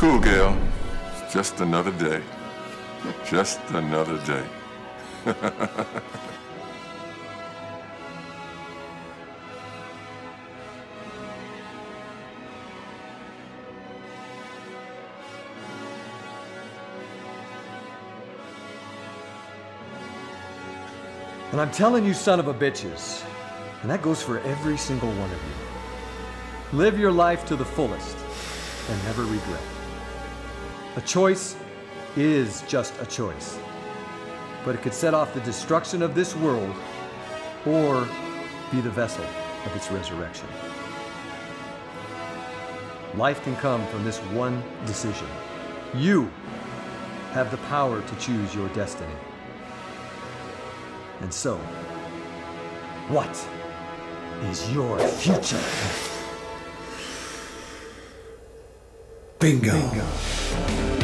cool, Gail. It's just another day. Just another day. And I'm telling you, son of a bitches, and that goes for every single one of you. Live your life to the fullest and never regret. A choice is just a choice, but it could set off the destruction of this world or be the vessel of its resurrection. Life can come from this one decision. You have the power to choose your destiny. And so, what is your future? Bingo.